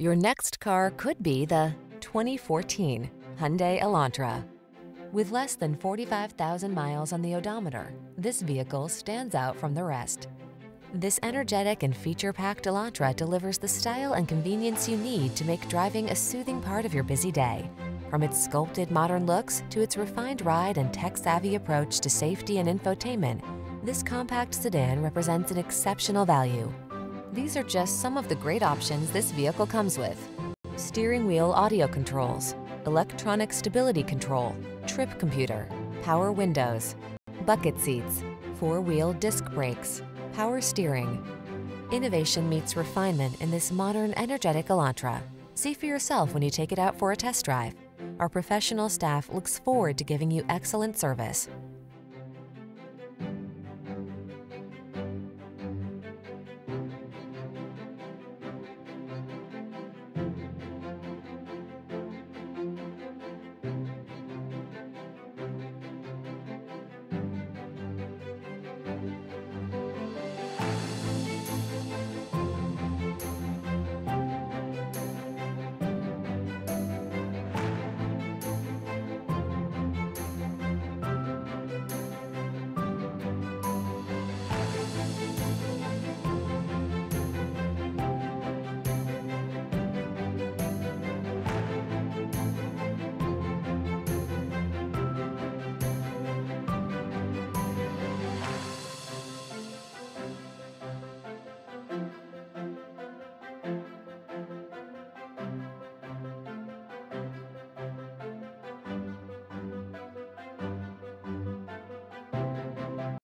Your next car could be the 2014 Hyundai Elantra. With less than 45,000 miles on the odometer, this vehicle stands out from the rest. This energetic and feature-packed Elantra delivers the style and convenience you need to make driving a soothing part of your busy day. From its sculpted modern looks to its refined ride and tech-savvy approach to safety and infotainment, this compact sedan represents an exceptional value. These are just some of the great options this vehicle comes with: steering wheel audio controls, electronic stability control, trip computer, power windows, bucket seats, four-wheel disc brakes, power steering. Innovation meets refinement in this modern, energetic Elantra. See for yourself when you take it out for a test drive. Our professional staff looks forward to giving you excellent service.